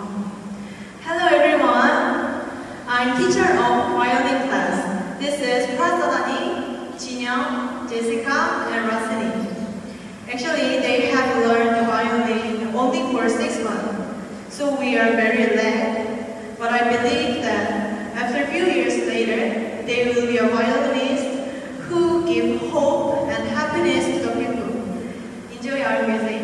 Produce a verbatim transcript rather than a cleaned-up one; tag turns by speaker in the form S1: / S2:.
S1: Hello everyone. I'm teacher of violin class. This is Prasadani, Jinyoung, Jessica, and Rasini. Actually, they have learned violin only for six months, so we are very late. But I believe that after a few years later, they will be a violinist who give hope and happiness to the people. Enjoy our music.